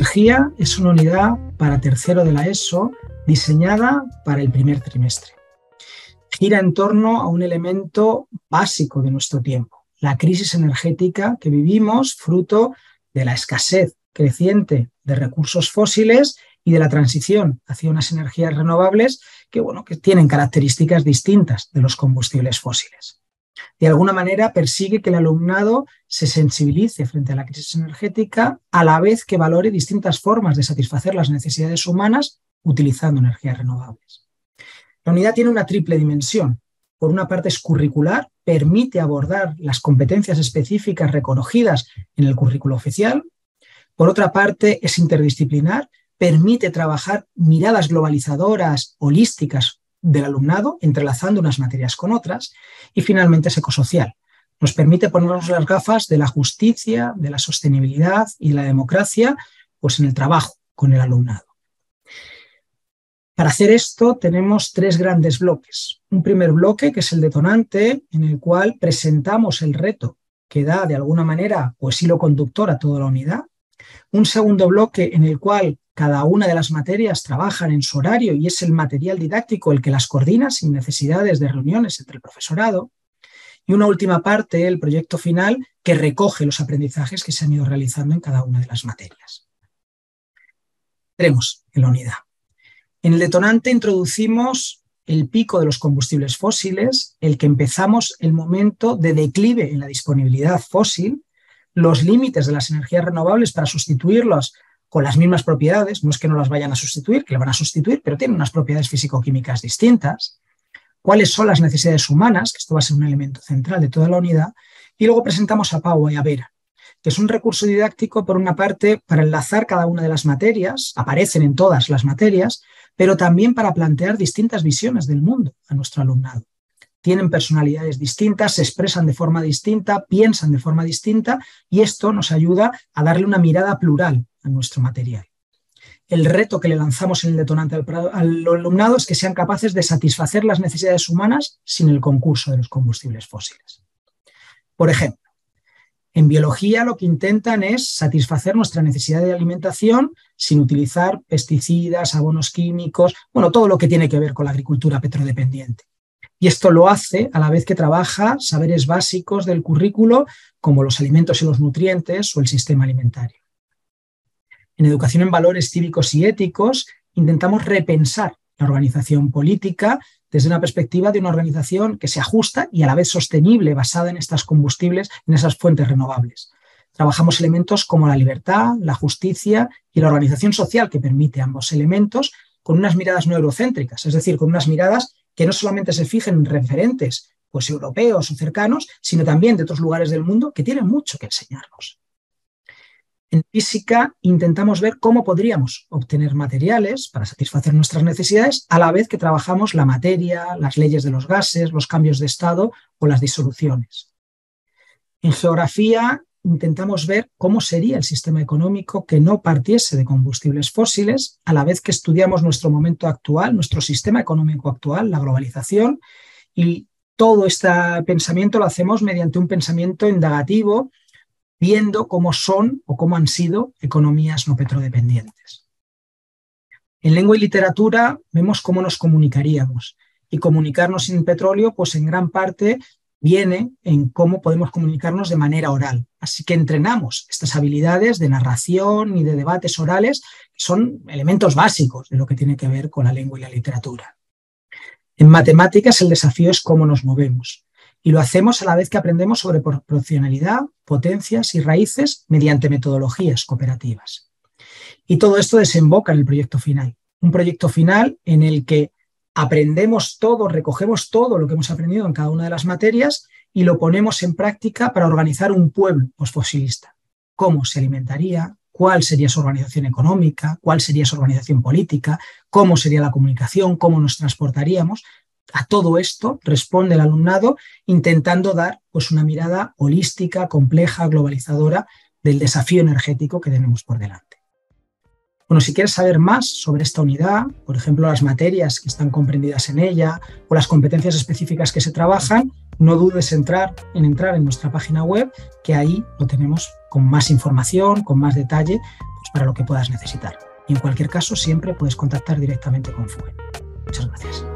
Energía es una unidad para tercero de la ESO diseñada para el primer trimestre. Gira en torno a un elemento básico de nuestro tiempo, la crisis energética que vivimos fruto de la escasez creciente de recursos fósiles y de la transición hacia unas energías renovables que tienen características distintas de los combustibles fósiles. De alguna manera persigue que el alumnado se sensibilice frente a la crisis energética a la vez que valore distintas formas de satisfacer las necesidades humanas utilizando energías renovables. La unidad tiene una triple dimensión. Por una parte es curricular, permite abordar las competencias específicas reconocidas en el currículo oficial. Por otra parte es interdisciplinar, permite trabajar miradas globalizadoras, holísticas del alumnado, entrelazando unas materias con otras. Y finalmente es ecosocial. Nos permite ponernos las gafas de la justicia, de la sostenibilidad y de la democracia, pues en el trabajo con el alumnado. Para hacer esto tenemos tres grandes bloques. Un primer bloque, que es el detonante, en el cual presentamos el reto que da de alguna manera pues hilo conductor a toda la unidad. Un segundo bloque en el cual cada una de las materias trabajan en su horario y es el material didáctico el que las coordina sin necesidades de reuniones entre el profesorado. Y una última parte, el proyecto final, que recoge los aprendizajes que se han ido realizando en cada una de las materias. Entremos en la unidad. En el detonante introducimos el pico de los combustibles fósiles, el que empezamos el momento de declive en la disponibilidad fósil, los límites de las energías renovables para sustituirlos con las mismas propiedades, no es que no las vayan a sustituir, que las van a sustituir, pero tienen unas propiedades físico-químicas distintas, cuáles son las necesidades humanas, que esto va a ser un elemento central de toda la unidad, y luego presentamos a Pau y a Vera, que es un recurso didáctico, por una parte, para enlazar cada una de las materias, aparecen en todas las materias, pero también para plantear distintas visiones del mundo a nuestro alumnado. Tienen personalidades distintas, se expresan de forma distinta, piensan de forma distinta, y esto nos ayuda a darle una mirada plural a nuestro material. El reto que le lanzamos en el detonante al alumnado es que sean capaces de satisfacer las necesidades humanas sin el concurso de los combustibles fósiles. Por ejemplo, en biología lo que intentan es satisfacer nuestra necesidad de alimentación sin utilizar pesticidas, abonos químicos, todo lo que tiene que ver con la agricultura petrodependiente. Y esto lo hace a la vez que trabaja saberes básicos del currículo como los alimentos y los nutrientes o el sistema alimentario. En educación en valores cívicos y éticos intentamos repensar la organización política desde una perspectiva de una organización que sea justa y a la vez sostenible, basada en estos combustibles, en esas fuentes renovables. Trabajamos elementos como la libertad, la justicia y la organización social que permite ambos elementos con unas miradas no eurocéntricas, es decir, con unas miradas que no solamente se fijen en referentes pues, europeos o cercanos, sino también de otros lugares del mundo que tienen mucho que enseñarnos. En física intentamos ver cómo podríamos obtener materiales para satisfacer nuestras necesidades a la vez que trabajamos la materia, las leyes de los gases, los cambios de estado o las disoluciones. En geografía intentamos ver cómo sería el sistema económico que no partiese de combustibles fósiles, a la vez que estudiamos nuestro momento actual, nuestro sistema económico actual, la globalización, y todo este pensamiento lo hacemos mediante un pensamiento indagativo, viendo cómo son o cómo han sido economías no petrodependientes. En lengua y literatura vemos cómo nos comunicaríamos, y comunicarnos sin petróleo, pues en gran parte viene en cómo podemos comunicarnos de manera oral. Así que entrenamos estas habilidades de narración y de debates orales, que son elementos básicos de lo que tiene que ver con la lengua y la literatura. En matemáticas el desafío es cómo nos movemos. Y lo hacemos a la vez que aprendemos sobre proporcionalidad, potencias y raíces mediante metodologías cooperativas. Y todo esto desemboca en el proyecto final. Un proyecto final en el que aprendemos todo, recogemos todo lo que hemos aprendido en cada una de las materias y lo ponemos en práctica para organizar un pueblo posfosilista. ¿Cómo se alimentaría? ¿Cuál sería su organización económica? ¿Cuál sería su organización política? ¿Cómo sería la comunicación? ¿Cómo nos transportaríamos? A todo esto responde el alumnado intentando dar pues, una mirada holística, compleja, globalizadora del desafío energético que tenemos por delante. Bueno, si quieres saber más sobre esta unidad, por ejemplo, las materias que están comprendidas en ella o las competencias específicas que se trabajan, no dudes en entrar en nuestra página web, que ahí lo tenemos con más información, con más detalle, pues para lo que puedas necesitar. Y en cualquier caso, siempre puedes contactar directamente con FUE. Muchas gracias.